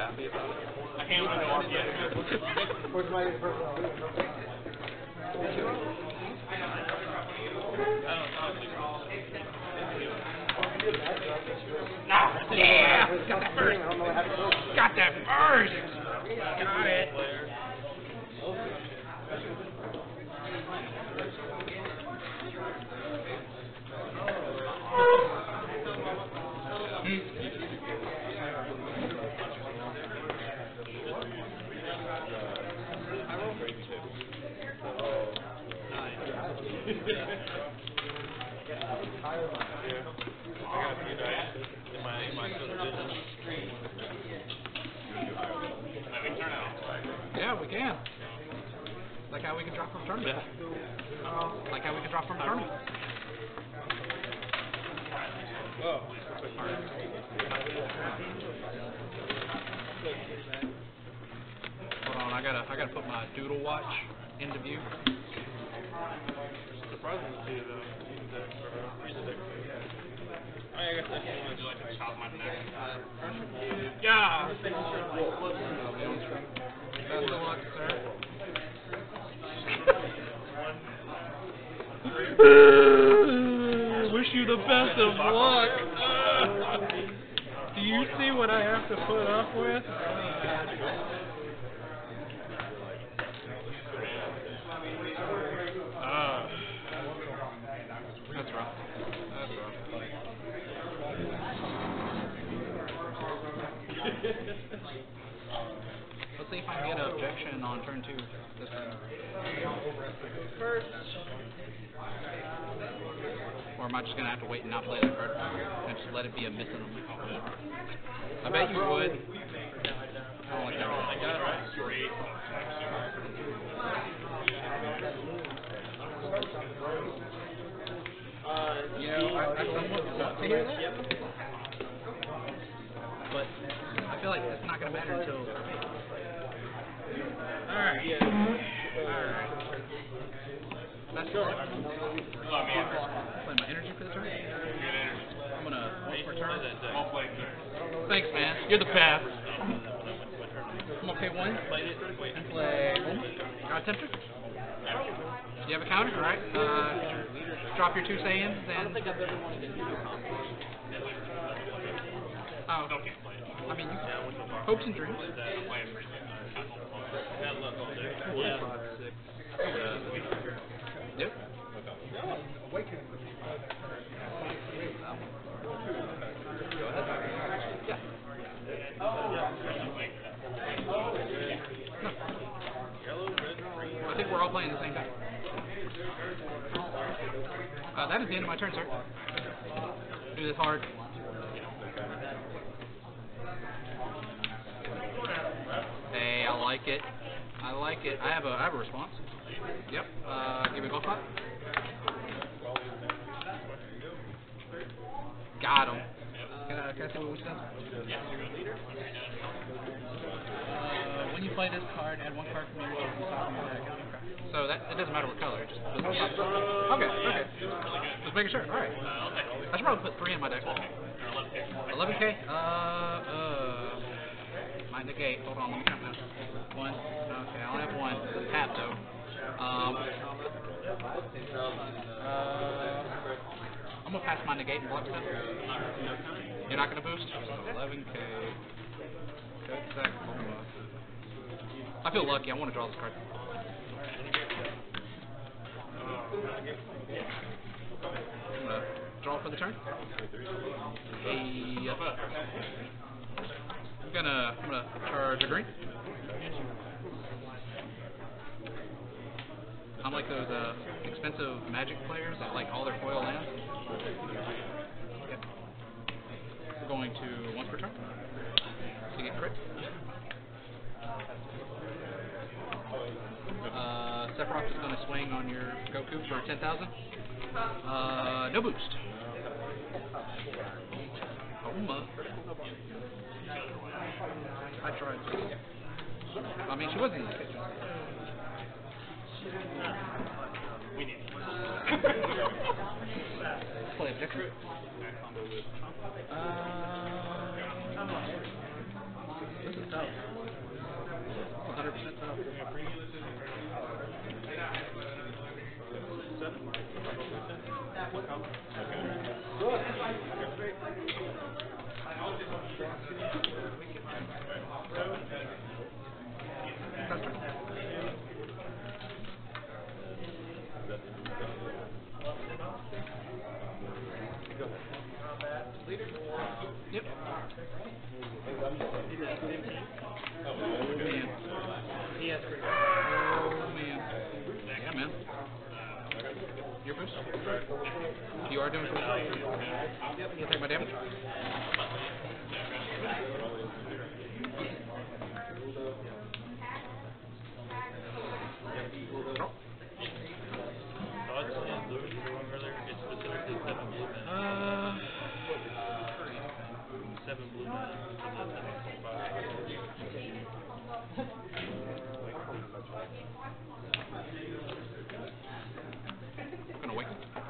I can't open the RPS. Where's my Yeah! Got that first! Got that first! Got it! Yeah, we can. Like how we can drop from tournament. Like how we can drop from tournament. Oh. Hold on, I gotta put my doodle watch into view. Surprising to see the I guess I just want to do like a chop my neck. Yeah! Best of luck, sir. Wish you the best of luck. Do you see what I have to put up with? That's rough. That's rough. Let's see if I can get an objection on turn 2 this time. First. Or am I just going to have to wait and not play that card? And just let it be a missing them? I bet you would. I don't like that. I got it right. Straight. You know, I somewhat want to hear that. But I feel like it's not going to matter until... Alright. Alright. That's good. Play my energy for the turn. I'm going to return that deck. Thanks, man. You're the best. I'm going to pay 1 and play God Tempter. You have a counter? Alright. Drop your 2 Saiyans and... I don't think I've ever wanted to do Oh. I mean, hopes and dreams. Yep. Yeah. I think we're all playing the same deck. That is the end of my turn, sir. Do this hard. Hey, I like it. I like it. I have a response. Yep. Give me a golf clap. Got him. Can I see what we said? When you play this card, add 1 card from your deck to the top of your deck. Okay. So that it doesn't matter what color. It just doesn't okay. Okay. Just making sure. All right. I should probably put 3 in my deck. 11K. My negate. Hold on. Let me count that. 1. Okay. I only have 1. It's tap though. I'm gonna pass my negate and block stuff. You're not gonna boost? 11K. I feel lucky. I want to draw this card. I'm gonna draw for the turn. I'm gonna charge a green. I'm like those expensive Magic players that like all their foil lands. Yep. We're going to once per turn to get crit. Sephiroth is going to swing on your Goku for 10,000. No boost. I tried. I mean, she wasn't in the kitchen. We need Play objection. This is tough. 100% tough. Yep. Oh, man. He has pretty Oh, man. Yeah, man. Your boost? You are doing cool. Yep, you take my damage. Draw. thoughts on blue earlier. It's specifically 7 blue mana. 7 blue mana for the 7.5. Gonna wait.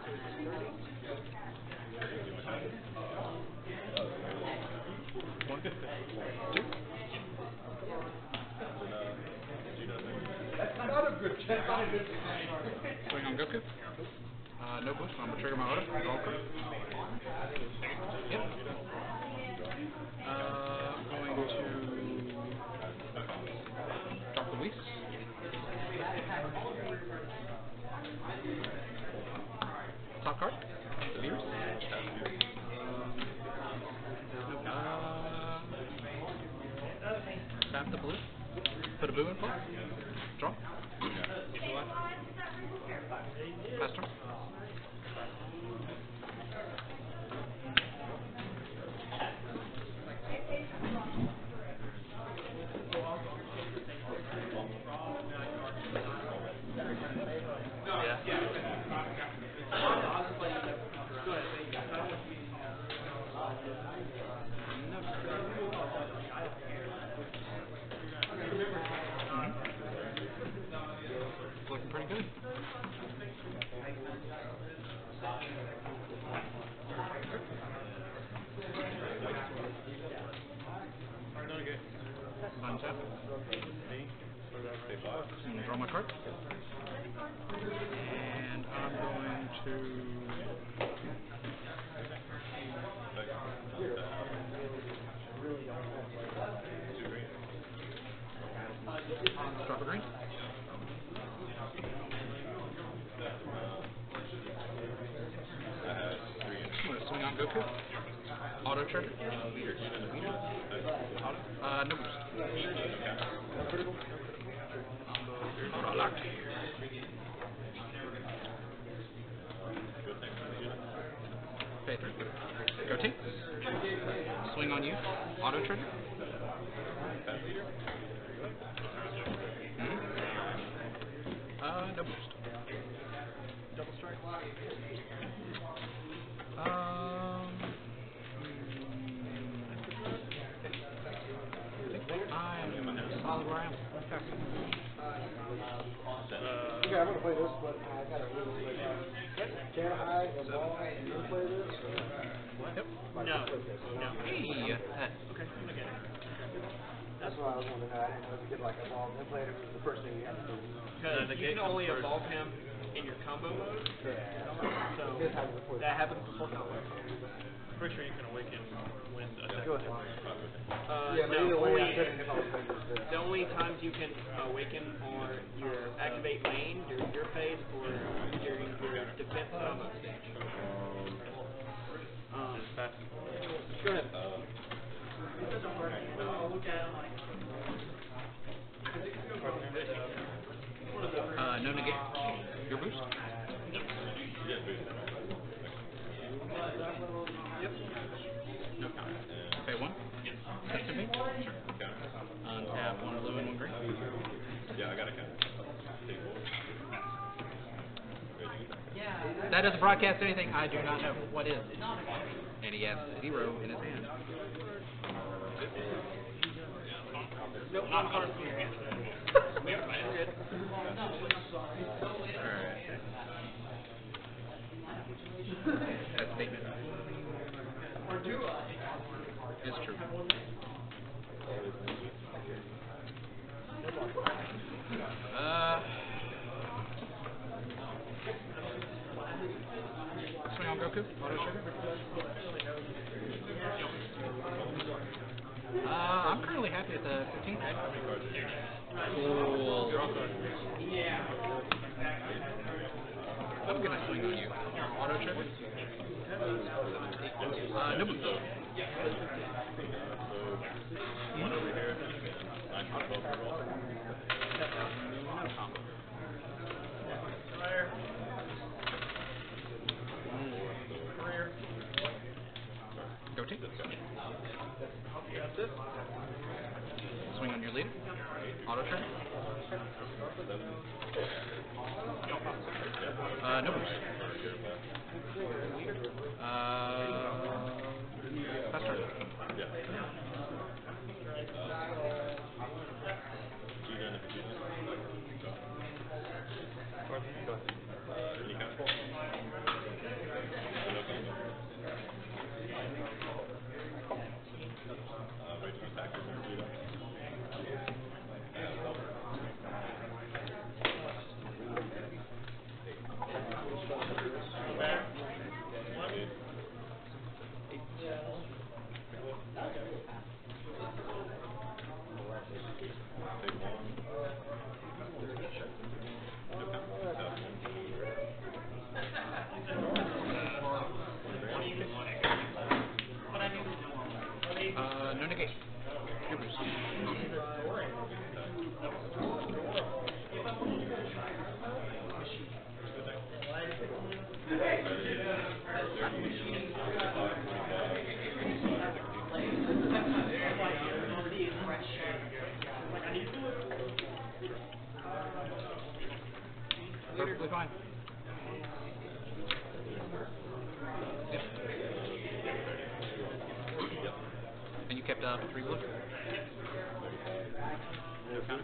One, two. That's not a good check. Swing on Goku. No boost. I'm gonna trigger my auto. Draw a card. Yep. I'm going to drop the Whis. Top card. Beers. Tap the blue. Put a boo in play. Draw. Pass turn. Looking pretty good. Untap. I'm gonna draw my card. And I'm going to drop a green. I'm gonna swing on Goku. Auto trigger. No boost. Auto locked. Pay 3. Go take. Swing on you. Auto trigger. No boost. Double strike. I'm solid where I am. Okay, I'm gonna play this, but I gotta really play this. Can I evolve and you play this? Yep. No. Hey. Okay. That's what I was wondering. I didn't know if you could like evolve and play it. It was the first thing you had to do. Because you can only evolve him in your combo mode. Yeah. So This happened before. that happens before combo. Pretty sure you can awaken when attacking. Go ahead. No, but either way, I only, couldn't if I was playing this. the only times you can awaken are your activate main, your phase, or during your defense combo stage. Go ahead. No negate. Your boost? Yep. No counter. Pay 1? Instant pay? Sure. Untap 1 blue and 1 green. Yeah, I got a counter. That doesn't broadcast anything I do not know. What is? And he has 0 in his hand. Nope, not a card from your hand. Alright. That statement is true. Goku, auto trigger. I'm currently happy with the 15th. Cool. I'm gonna swing on you. Auto trigger. No boost. One over here. 9 to 12 per roll. Go take. Swing on your leader. Auto trigger. No boost. Fast turn. Yeah. G-Dun if you Go. Any kind? No combo. Right to attack with your G-Dun. No negate. Your boost. Perfectly fine. Yep. And you kept 3 blue? No counter.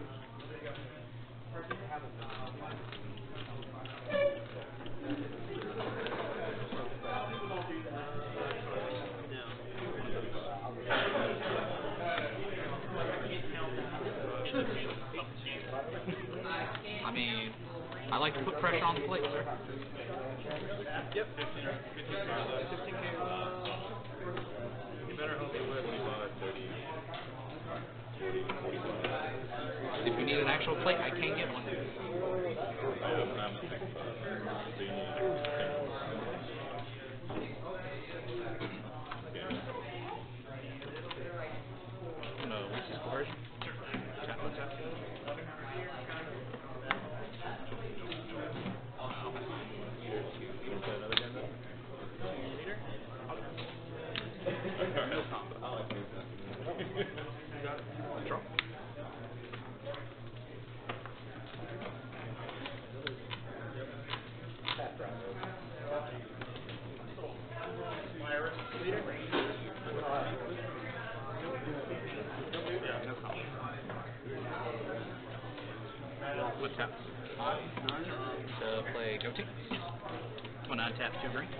I mean, I like to put pressure on the plate, sir. Yep. 15K. You better hope you live 25, 30, 40, 45. If you need an actual plate, I can get one. I have, and I'm 65. So you need 10 more. No, what's this conversion? Tap on tap. Play another game then? I like these guys. Draw. What tap? To play Goatee. I'm gonna untap 2 green.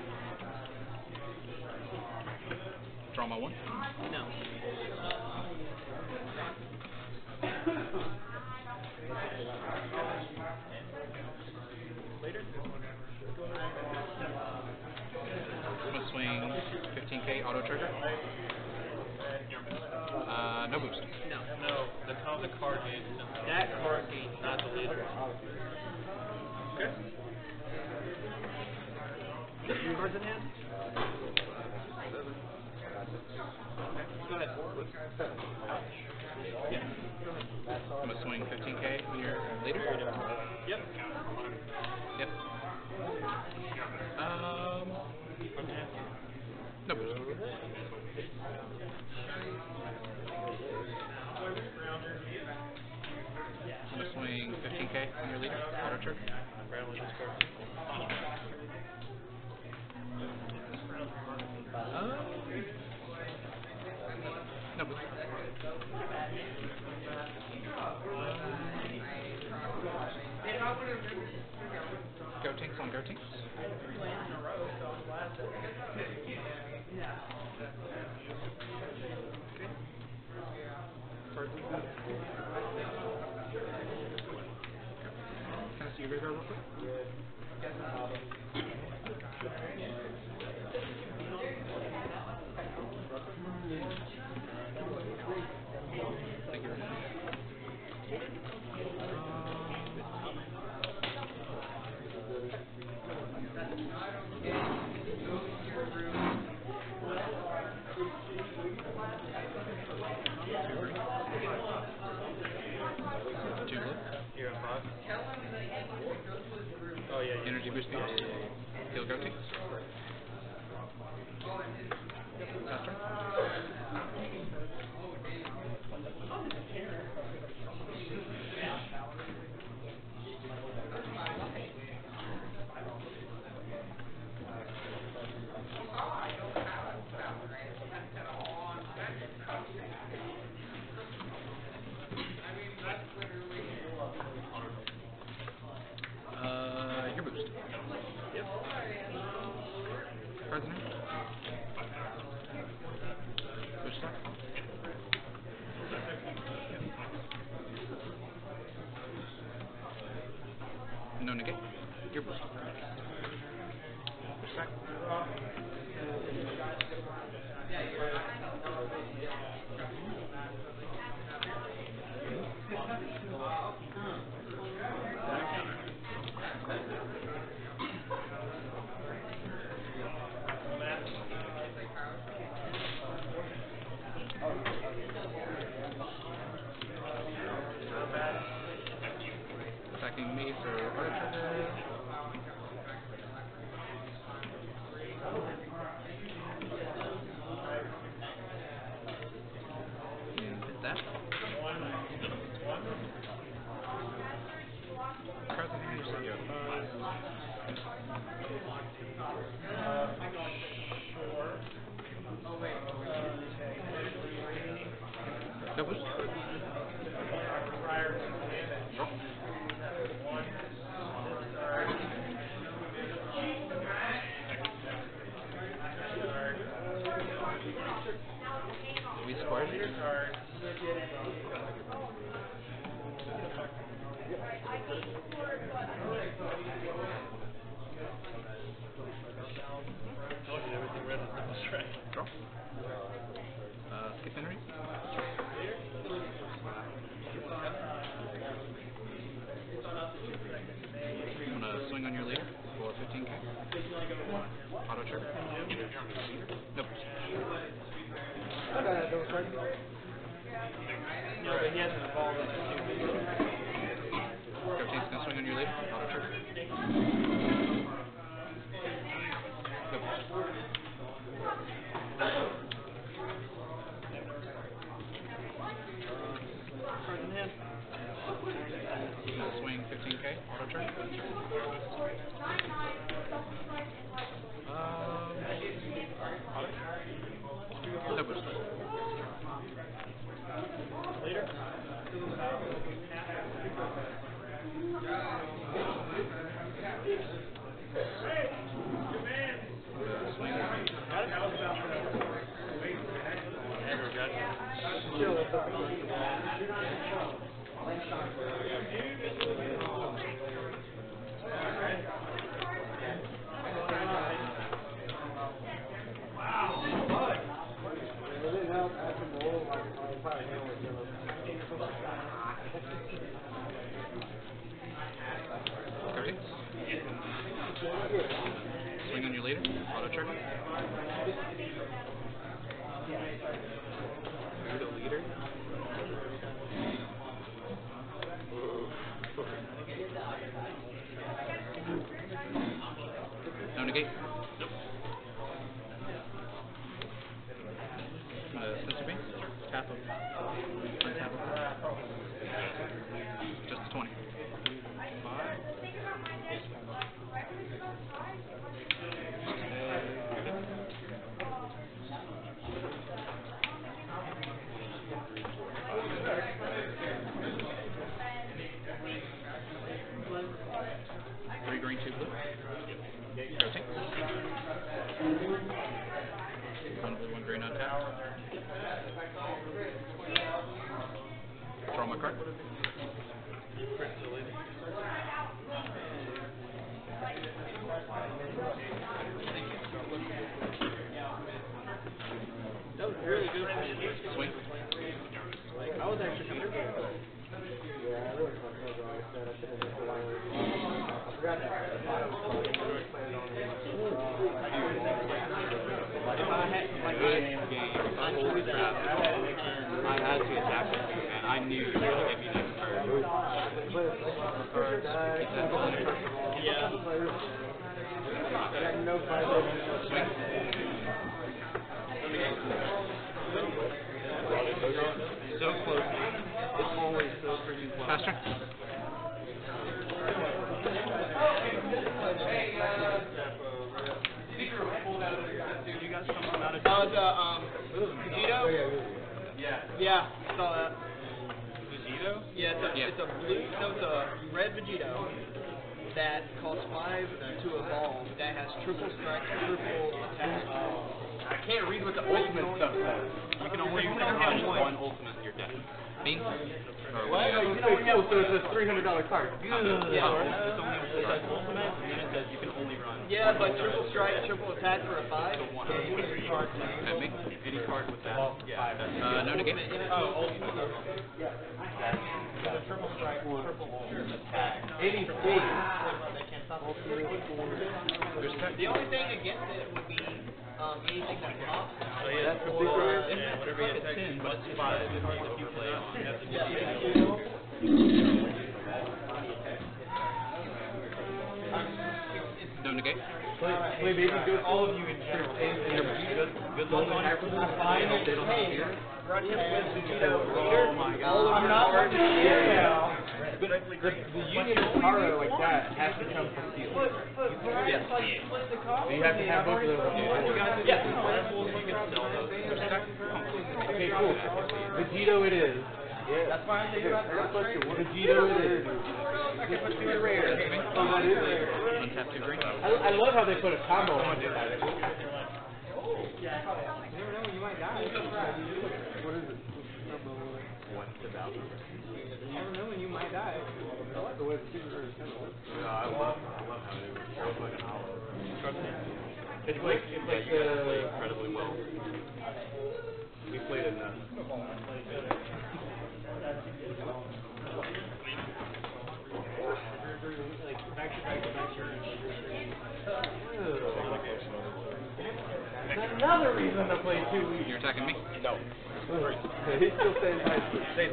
Draw my 1. No. Later? I'm gonna swing 15K auto trigger. No boost. No. No, that's how the card gains. That card gains, not the leader. Okay. Two cards in hand? Okay, go ahead. Yeah. I'm gonna swing 15K on your leader. Yep. Yep. No boost. I'm gonna swing 15K on your leader. Auto trigger. No boost. Go Tinks on Go Tinks. Can I see your graveyard real quick? Thank you very much. Two blue. You're at 5. Oh, yeah. Energy boost Pierce. Heal Gravity. Pass turn. Your boost. Yep. Cards in here. Boost stop. No negate. Your boost. Boost stack. Attacking me for auto trigger. And hit that. Cards in hand. You're at 5. No boost. Draw. We squared it. Everything red is double strike. Draw. Skip Henry. I'm gonna swing on your leader for 15k. Auto trigger. Nope. No, but he hasn't evolved into 2. 13's gonna swing on your leader. Auto trigger. Nope. Cards in hand. Swing 15k. Auto trigger. Auto. No boost. Leader. Swing. Got it? Aggro got Swing on your leader. Auto trigger. You're the leader? No negate. Spencer Bean. Tap him. Untap him. Just 20. 5. Three green, 2 blue. Rotate. One blue, 1 green, untap. Draw my card. really good for you. Swing. I was actually sure. Yeah, I really want to go. I said I should have just wired. I forgot that. If I had, like, I knew that, and I had to attack it, and I knew you were going to get me next turn. yeah. No fight. So close. It's always so freaking close. Faster. You guys come out of Vegito? Yeah, saw that. Vegito? Yeah, it's a blue, no, it's a red Vegito that costs 5 to evolve that has triple strike, triple attack. I can't read what the ultimate stuff says. You can only run one ultimate in your deck. Bean. What? You can only have, so it's a $300 card. Yeah. It's only it says ultimate, and then it says you can only run. Yeah, but triple strike, triple attack for a 5. At me. Any card with that. Yeah. No negate. Oh, ultimate. Triple strike, triple Attack. Any state. The only thing against it would be anything that pops. Oh, yeah, That's the secret. yeah, whatever you attack, but it's 5 if you play on. You have to No negate. Play baby good. All of you in general. Good luck on your fine. They don't have here. Run him with Vegito. Oh my god. All of not cards. Yeah. The union of Taro like that has to come from field. Yes. So you have to have both of those. Yeah. you can sell those. Okay, cool. Vegito it is. Yeah. That's fine. Vegito it is. It's too rare. Oh, that is rare. Untap 2 green. I love how they put a combo on it. You never know when you might die. What is it? What's about it? You never know when you might die. I like the way the secret rare is handled. I love how it feels like an hollow. It's like incredibly well. We played enough. Another reason to play 2 weeks. You're attacking me? No. He's still staying tight.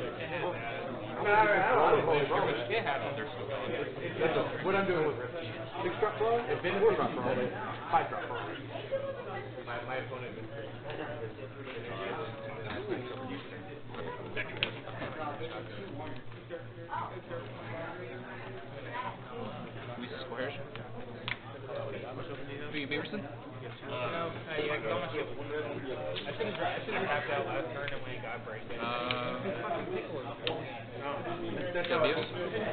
What I'm doing with 6 drop brawl, it's been 4 drop brawl, 5 drop brawl. My opponent We squares. Beaverson? I should have tapped out last turn and when it got break. Beavers?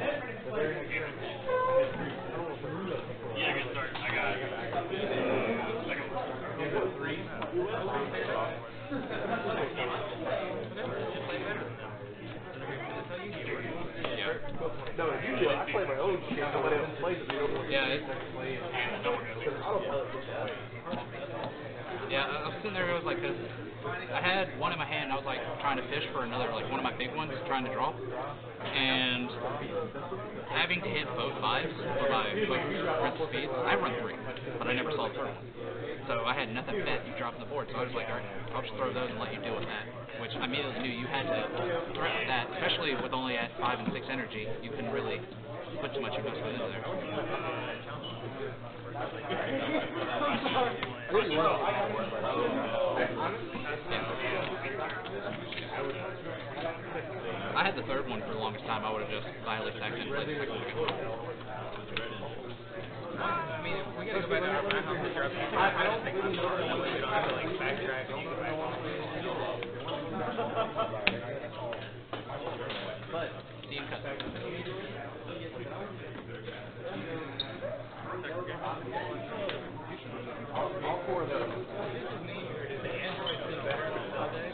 Yeah, good start. I got No, usually I play my own shit, nobody else plays it. Yeah, I was sitting there, I was like, cause I had one in my hand, I was like trying to fish for another, like one of my big ones, trying to draw, and having to hit both 5s for my Prince Speed, I run 3, but I never saw the third one. So I had nothing bet you dropping the board, so I was like, alright, I'll just throw those and let you deal with that. Which I immediately knew you had to threaten that, especially with only at 5 and 6 energy, you couldn't really put too much investment into there. I had the third one for the longest time, I would have just violated that and played the second one. I mean, we gotta go back to our house and drop it. I don't think we don't have to like backtrack and go back. But, Dean cut. All 4 of those. The Android is better all day.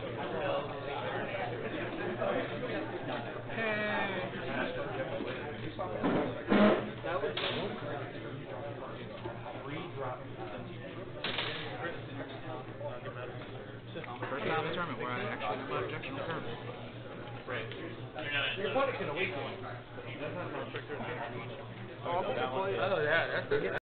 That was first time in the tournament where I actually got my objection returned. Right. Your opponent can elite one. Oh, yeah, that's